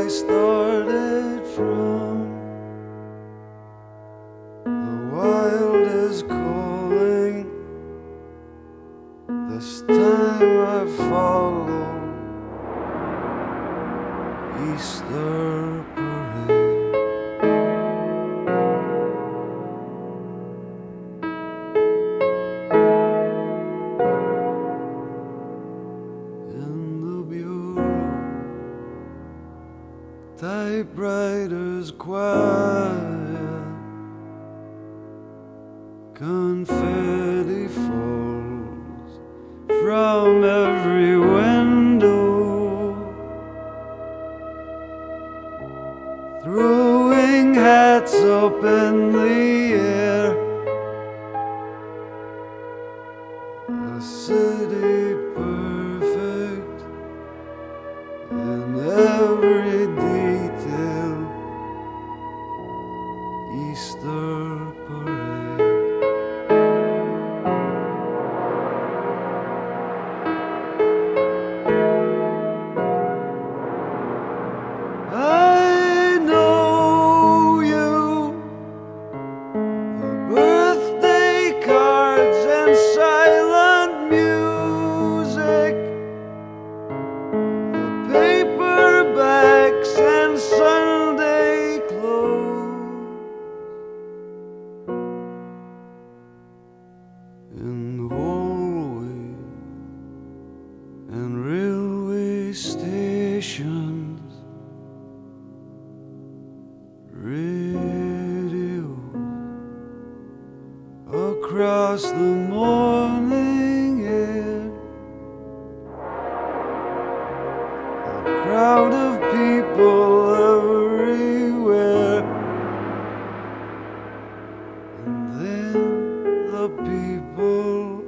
started from. The wild is calling. This time I follow Easter parade. In the bureau, typewriters quiet, confetti falls from every window, throwing hats up in the air. A city perfect in every detail. Easter parade. I know you, the birthday cards and silent music, the paperbacks and Sunday clothes. In the hallway and railway stations, radio across the morning air, a crowd of people everywhere, and then the people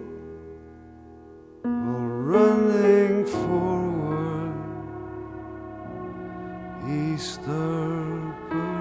all running forward. Easter parade.